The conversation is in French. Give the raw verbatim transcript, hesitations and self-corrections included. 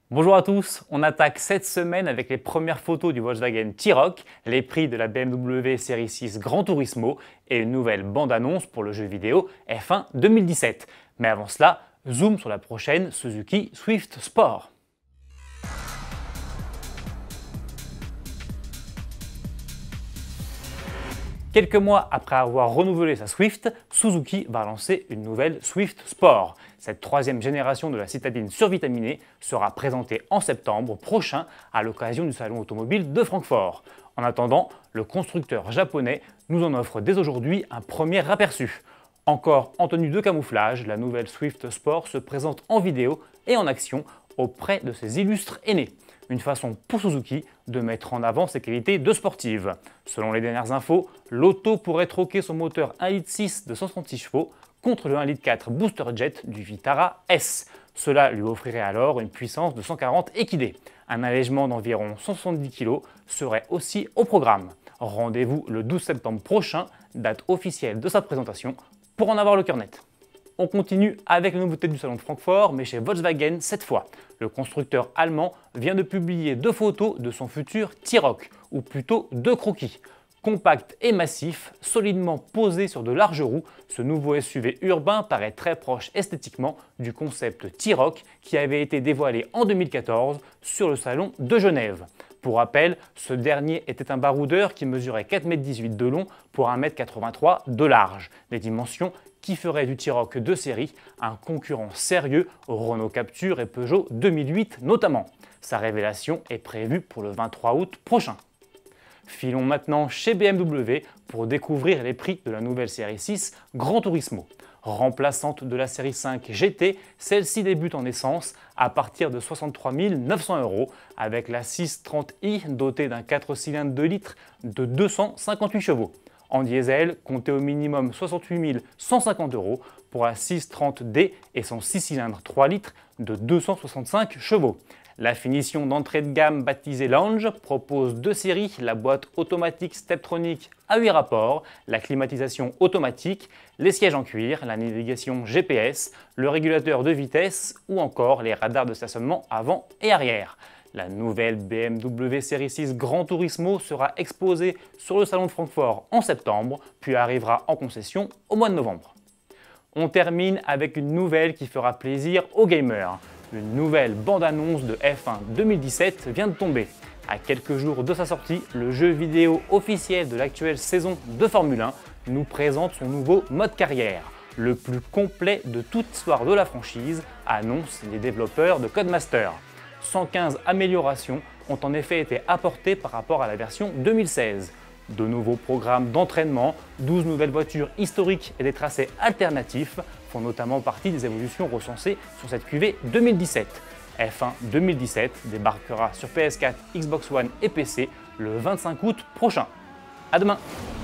Bonjour à tous, on attaque cette semaine avec les premières photos du Volkswagen T-Roc, les prix de la B M W Série six Gran Turismo et une nouvelle bande-annonce pour le jeu vidéo F un deux mille dix-sept. Mais avant cela, zoom sur la prochaine Suzuki Swift Sport. Quelques mois après avoir renouvelé sa Swift, Suzuki va lancer une nouvelle Swift Sport. Cette troisième génération de la citadine survitaminée sera présentée en septembre prochain à l'occasion du salon automobile de Francfort. En attendant, le constructeur japonais nous en offre dès aujourd'hui un premier aperçu. Encore en tenue de camouflage, la nouvelle Swift Sport se présente en vidéo et en action auprès de ses illustres aînés. Une façon pour Suzuki de mettre en avant ses qualités de sportive. Selon les dernières infos, l'auto pourrait troquer son moteur un virgule six litres de cent trente-six chevaux contre le un virgule quatre litres Booster Jet du Vitara S. Cela lui offrirait alors une puissance de cent quarante équidés. Un allègement d'environ cent soixante-dix kilos serait aussi au programme. Rendez-vous le douze septembre prochain, date officielle de sa présentation, pour en avoir le cœur net. On continue avec la nouveauté du salon de Francfort, mais chez Volkswagen cette fois. Le constructeur allemand vient de publier deux photos de son futur T-Roc, ou plutôt deux croquis. Compact et massif, solidement posé sur de larges roues, ce nouveau S U V urbain paraît très proche esthétiquement du concept T-Roc qui avait été dévoilé en deux mille quatorze sur le salon de Genève. Pour rappel, ce dernier était un baroudeur qui mesurait quatre mètres dix-huit de long pour un mètre quatre-vingt-trois de large, des dimensions qui ferait du T-Roc de série un concurrent sérieux aux Renault Captur et Peugeot deux mille huit notamment. Sa révélation est prévue pour le vingt-trois août prochain. Filons maintenant chez B M W pour découvrir les prix de la nouvelle série six Gran Turismo. Remplaçante de la série cinq G T, celle-ci débute en essence à partir de soixante-trois mille neuf cents euros avec la six cent trente i dotée d'un quatre cylindres deux litres de deux cent cinquante-huit chevaux. En diesel, comptez au minimum soixante-huit mille cent cinquante euros pour la six cent trente D et son six cylindres trois litres de deux cent soixante-cinq chevaux. La finition d'entrée de gamme baptisée Lounge propose deux séries, la boîte automatique Steptronic à huit rapports, la climatisation automatique, les sièges en cuir, la navigation G P S, le régulateur de vitesse ou encore les radars de stationnement avant et arrière. La nouvelle B M W Série six Gran Turismo sera exposée sur le salon de Francfort en septembre, puis arrivera en concession au mois de novembre. On termine avec une nouvelle qui fera plaisir aux gamers. Une nouvelle bande-annonce de F un deux mille dix-sept vient de tomber. À quelques jours de sa sortie, le jeu vidéo officiel de l'actuelle saison de Formule un nous présente son nouveau mode carrière, le plus complet de toute l'histoire de la franchise, annoncent les développeurs de Codemaster. cent quinze améliorations ont en effet été apportées par rapport à la version deux mille seize. De nouveaux programmes d'entraînement, douze nouvelles voitures historiques et des tracés alternatifs font notamment partie des évolutions recensées sur cette Q V deux mille dix-sept. F un deux mille dix-sept débarquera sur P S quatre, Xbox One et P C le vingt-cinq août prochain. À demain!